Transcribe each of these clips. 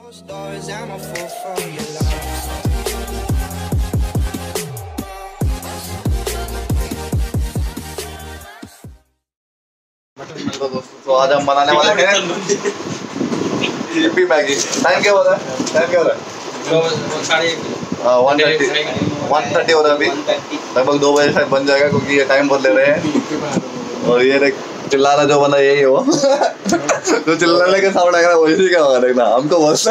तो आज हम बनाने वाले हैं यिप्पी मैगी। टाइम क्या हो रहा है? 130 हो रहा है अभी। लगभग 2 बजे शायद बन जाएगा क्योंकि ये टाइम बहुत ले रहे हैं। और ये देख चिल्ला रहा जो बंदा यही है वो जो चिल्लाने के साउंड आएगा वो इसी का होगा। देखना हमको बहुत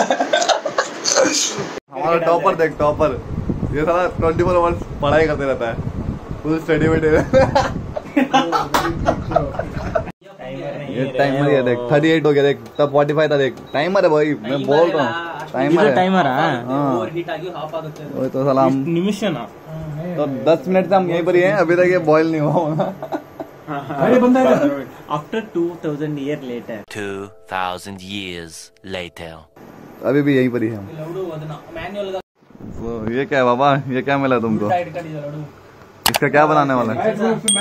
हमारा टॉपर देख, टॉपर ये सारा 24 आवर्स पढ़ाई करते रहता है, फुल स्टडी में ये टाइमर है देख 38 हो गया देख, तब 45 था देख। टाइमर है भाई, मैं बोल रहा हूँ टाइमर है। टाइमर है वही तो सलाम निमिष ना। तो 10 मिनट से हम यहीं पर ही हैं, अभी तक ये बॉयल नहीं हुआ। अरे बंदा After 2000 years later. 2000 years later. अभी भी यहीं पर ही है हम। ये क्या है बाबा, ये क्या मिला तुमको? इसका क्या बनाने वाला है?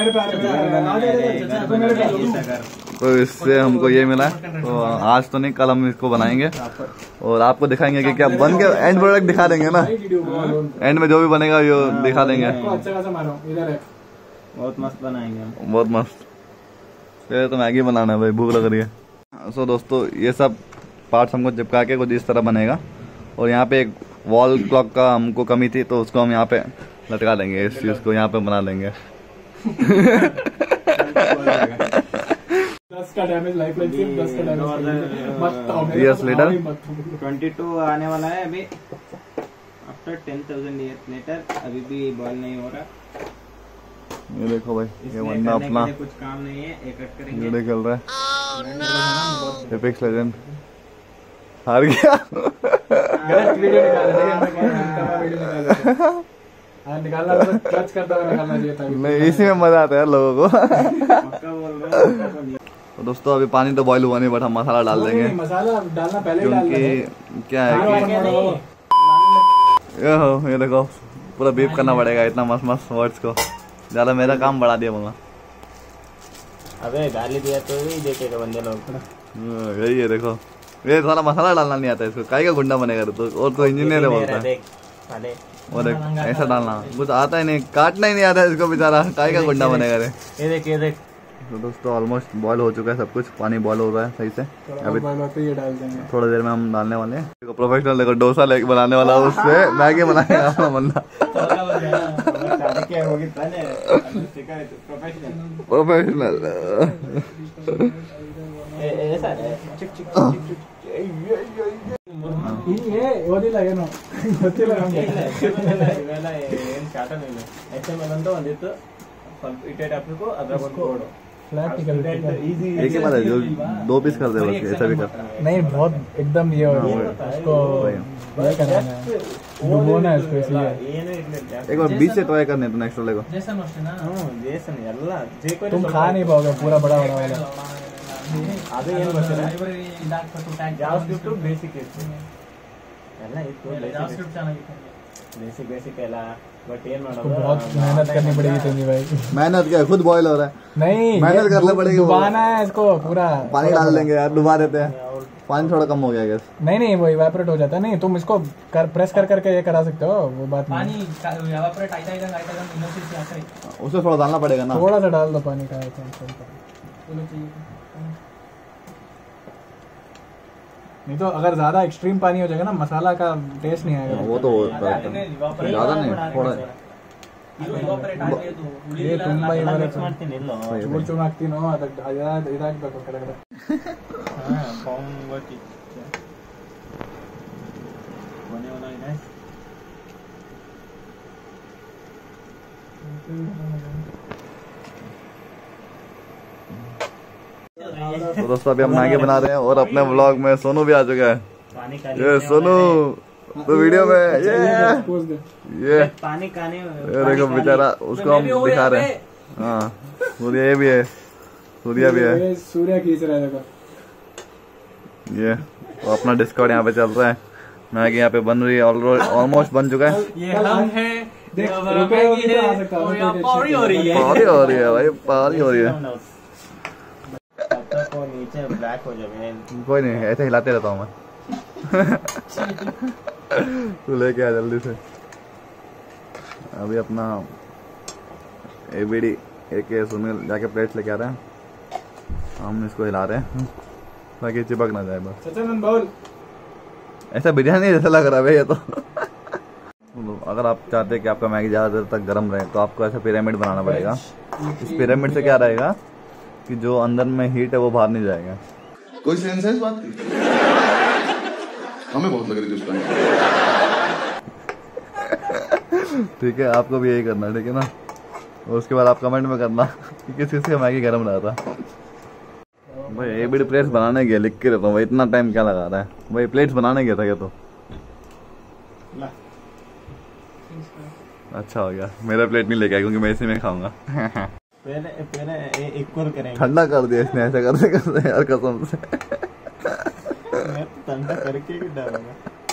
तो इससे हमको ये मिला है, तो आज तो नहीं कल हम इसको बनाएंगे और आपको दिखाएंगे कि क्या बन के एंड प्रोडक्ट दिखा देंगे ना। एंड में जो भी बनेगा ये दिखा देंगे। बहुत मस्त बनाएंगे हम, बहुत मस्त। ये तो मैगी बनाना है भाई, भूख लग रही है। सो दोस्तों ये सब पार्ट्स हमको चिपका के कुछ इस तरह बनेगा। और यहाँ पे एक वॉल क्लॉक का हमको कमी थी तो उसको हम यहाँ पे लटका देंगे, इस चीज को यहाँ पे बना लेंगे। 10 का डैमेज लाइफ लाइन सिर्फ 10 का डैमेज। Years later 22 आने वाला है अभी। आफ्टर 10,000 years later अभी भी बॉल नहीं हो रहा। ये देखो भाई, ये बंदा अपना कुछ काम नहीं है, एक कट करेंगे। ये खेल रहा है एपेक्स लेजेंड, हार गया। निकालना तो क्लच करता हुआ निकालना चाहिए था। नहीं, इसी में मजा आता है लोगों को। तो दोस्तों अभी पानी तो बॉईल हुआ नहीं, बट हम मसाला डाल देंगे। मसाला डालना पहले डाल क्योंकि क्या है कि ये देखो पूरा बीप करना पड़ेगा इतना मस्त मस्त वर्ड्स को। ज्यादा मेरा काम बढ़ा दिया मम्मा। अबे गाली दिया तो भी देखेगा बंदे लोग। यही है देखो, ये सारा मसाला डालना नहीं आता इसको, काई का गुंडा बनेगा तो। और तो इंजीनियर है बोलता है वो देख ऐसा डालना कुछ आता ही नहीं, काटना ही नहीं आता है इसको बेचारा, काई का गुंडा बनेगा रे। ये देख ये देख। तो दोस्तों ऑलमोस्ट बॉयल हो चुका है सब कुछ, पानी बॉयल हो रहा है सही से। अभी ये डाल देंगे थोड़ी देर में हम डालने वाले हैं। देखो प्रोफेशनल, देखो डोसा लेके बनाने वाला उससे मैगी बनाएगा बंदा। प्रोफेशनल एक ही बात है, जो 2 पीस कर दे बस, ऐसा भी कर नहीं। बहुत एकदम ये इसको डुबोना है इसको, इसलिए एक बार बीच से ट्राई करने तो नेक्स्ट वाले को। तुम खा नहीं पाओगे पूरा बड़ा बड़ा वाला। ಅದು ಏನು ಗೊತ್ತಿಲ್ಲ, ಜಾವಾ ಸ್ಕ್ರಿಪ್ಟ್ ಬೇಸಿಕ್ ಇತ್ತು ಎಲ್ಲ ಇತ್ತು, ಬೇಸಿಕ್ ಎಲ್ಲ। बट ये बहुत मेहनत करनी पड़ेगी तुम्हें भाई। मेहनत क्या, खुद बॉयल हो रहा है। नहीं मेहनत करनी पड़ेगी, डुबाना है इसको पूरा। पानी डाल देंगे यार, डुबा देते हैं। पानी थोड़ा कम हो गया गैस। नहीं वो इवेपोरेट हो जाता है। नहीं तुम इसको प्रेस करके ये करा सकते हो, वो बात नहीं। उसमें थोड़ा डालना पड़ेगा ना, थोड़ा सा डाल दो पानी का। नहीं तो अगर ज्यादा एक्सट्रीम पानी हो जाएगा ना, मसाला का टेस्ट नहीं आएगा। वो तो ज्यादा नहीं, थोड़ा ये तुम भाई चूर चूर ಹಾಕ್ತೀನಿ ಅದಕ್ಕೆ ಇದಾಗಬೇಕು ಕೆಳಗಡೆ। तो दोस्तों अभी हम मैगी बना रहे हैं और अपने व्लॉग में सोनू भी आ चुका है। ये सोनू तो वीडियो में ये देखो बेचारा, उसको हम दिखा रहे हैं। हाँ सूर्या ये भी है, सूर्या भी है, सूर्या खींच रहा है देखो। ये तो अपना डिस्कॉर्ड यहाँ पे चल रहा है। मैगी यहाँ पे बन रही है, ऑलमोस्ट बन चुका है। ये हम हैं, पारी हो रही है भाई, पारी हो रही है। नीचे ब्लैक हो जाए, कोई नहीं, ऐसे हिलाते रहता हूँ मैं। तू लेके आ जल्दी से। अभी अपना एबीडी एक सुनील जाके प्लेट्स लेके आ रहे हैं, हम इसको हिला रहे हैं ताकि चिपक ना जाए बस। ऐसा बिरयानी जैसा लग रहा है भैया। तो अगर आप चाहते हैं कि आपका मैगी ज़्यादा देर तक गर्म रहे तो आपको ऐसा पिरामिड बनाना पड़ेगा। इस पिरामिड से क्या रहेगा कि जो अंदर में हीट है वो बाहर नहीं जाएगा। कोई सेंस है इस बात की? हमें बहुत लग रही थी उस टाइम। ठीक है, आपको भी यही करना है, ठीक है ना। और उसके बाद आप कमेंट में करना कि किस किस का मैगी गर्म रहा था। भाई एक बड़ी प्लेट्स बनाने गया, लिख के रहता हूँ भाई, इतना टाइम क्या लगा रहा है भाई। प्लेट्स बनाने गया था क्या? तो अच्छा हो गया, मेरा प्लेट नहीं लेके आया क्योंकि मैं इसी में खाऊंगा। पहले इक्वल करेंगे। ठंडा कर दिया इसने ऐसे करते करते यार, कसम से। मैं ठंडा करके ही डालूंगा।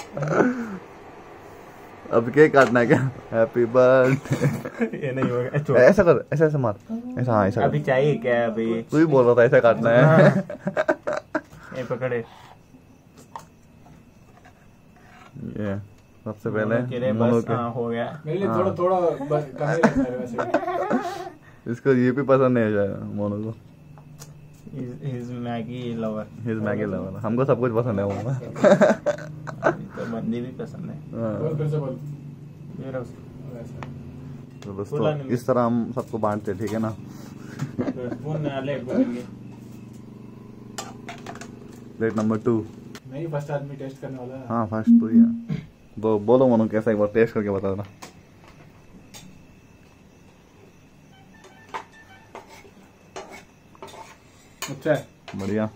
अब केक काटना है क्या? Happy birthday. ये नहीं होगा, ऐसा कर, ऐसा ऐसा मार, ऐसा। हाँ ऐसा अभी चाहिए क्या? अभी तू ही बोल रहा था ऐसा काटना है। ये पकड़े। ये सबसे पहले बस हो गया। मेरे लिए थोड़ा थोड़ा कम ही रखना है वैसे। इसको ये भी पसंद नहीं है मोनू को। His Maggi lover. His Maggi lover. हमको सब कुछ पसंद है वो। तो बंदी भी पसंद है। फिर से बोल। तो दोस्तों इस तरह हम सबको बांटते हैं, ठीक है ना। Plate number 2। नहीं, फर्स्ट आदमी टेस्ट करने वाला है। हाँ फर्स्ट तो ही है। तो बोलो मोनू कैसा, एक बार टेस्ट करके बता देना। अच्छा है, बढ़िया।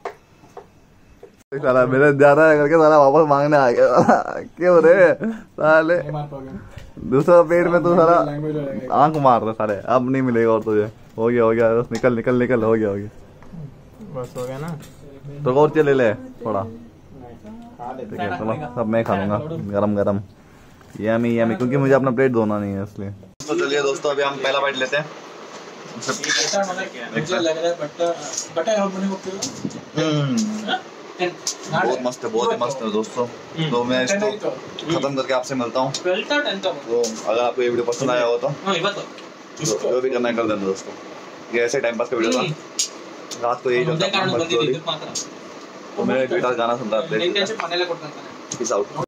साला मेरे ज्यादा है करके साला वापस मांगने आ गया। क्यों रे साले? नहीं मार पाओगे। दूसरा पेट में तू साला लैंग्वेज हो जाएगा। आंख मार रहा साले। अब नहीं मिलेगा और तुझे। हो गया बस, निकल निकल निकल। हो गया बस हो गया ना। तो और चले ले थोड़ा, ठीक है। चलो सब मैं खा लूंगा गरम गरम। यमी यमी, क्योंकि मुझे अपना प्लेट धोना नहीं है इसलिए। तो चलिए दोस्तों अभी हम पहला बाइट लेते हैं। बहुत मस्त है, बहुत ही मस्त है दोस्तों। तो मैं इसको खत्म करके आपसे मिलता हूँ। तो अगर आपको ये वीडियो पसंद आया हो तो जो भी करना है कर देना दोस्तों। ये ऐसे टाइम पास का वीडियो था, रात को यही चलता है। तो मेरे बेटा गाना सुनता है। Peace out.